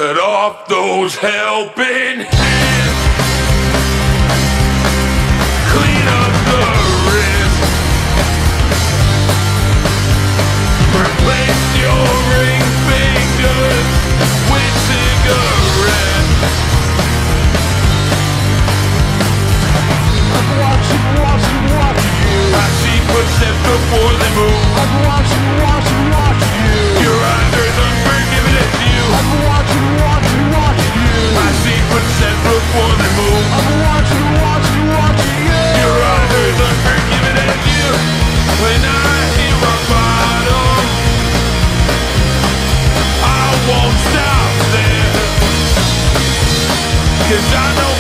Cut off those helping hands. Clean up the wrist. Replace your ring fingers with cigarettes. I'm watching you. I see footsteps before they move. I'm watching you. Your eyes are as unforgiving as you. I'm watching you. I see footsteps before they move. I'm watching you. Your eyes are as unforgiving as you. When I hit rock bottom, I won't stop there. 'Cause I know